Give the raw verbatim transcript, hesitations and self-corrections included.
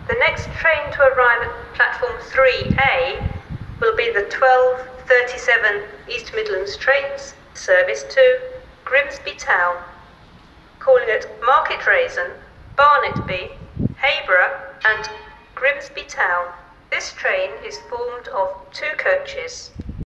The next train to arrive at platform three A will be the twelve thirty-seven East Midlands trains service to Grimsby Town, calling at Market Raisin, Barnetby, Hayborough and Grimsby Town. This train is formed of two coaches.